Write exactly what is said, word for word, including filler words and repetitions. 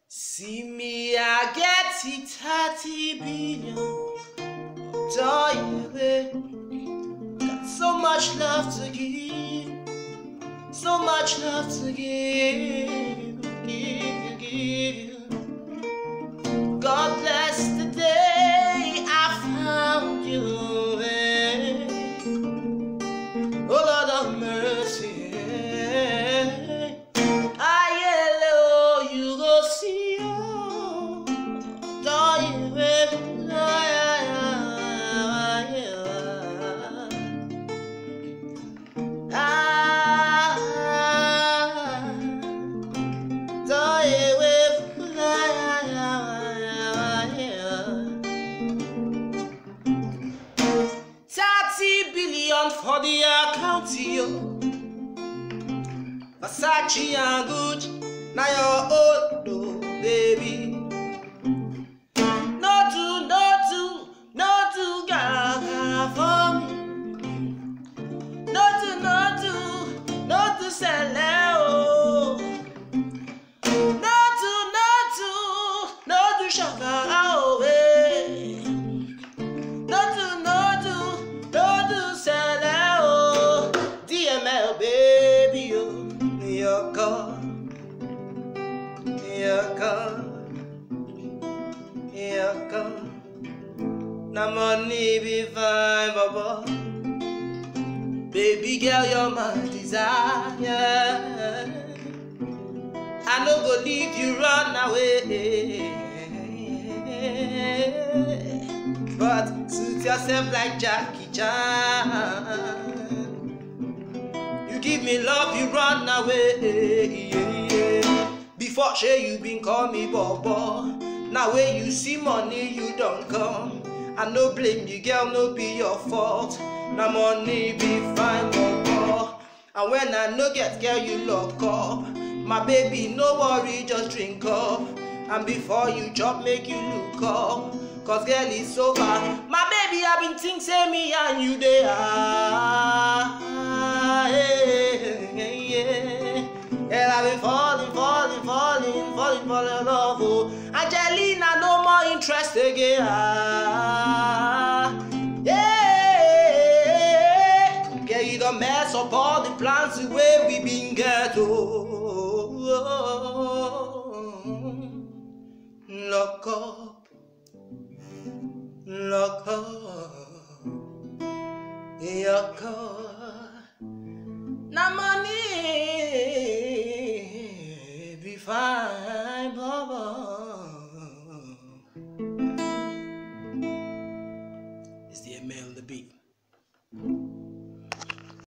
See me, I get it thirty billion. Toy, got so much love to give, so much love to give, give, give. God bless the day I found you. eh. Oh Lord of mercy. I yellow, you go see. Oh, die with ah, die with thirty billion for the account, yo. Versace and Gucci, now your own, oh, baby. No do, no do, no do, gaga for me. No do, no do, no do, sell oh. No do, no do, no do, shaka away. No do, no do, no do, sell oh. D M L, baby, oh. Your God, your God, your God. Now money be fine, baba. Baby girl, you're my desire. I no go leave you run away, but suit yourself like Jackie Chan. You give me love, you run away. Before say you been call me Bobo. Now when you see money, you don't come. I no blame you, girl, no be your fault. Now money be fine, Bobo. And when I no get, girl, you lock up. My baby, no worry, just drink up. And before you chop, make you look up. Cause girl, it's over. My baby, I've been think say me and you they are. Girl, I've been falling, falling, falling, falling for your love, oh. Angelina, no more interest again. Ah, yeah. Girl, you don't mess up all the plans the way we been get, oh. Lock up, lock up, your car. Now money be fine, baba. It's the M L, the beat.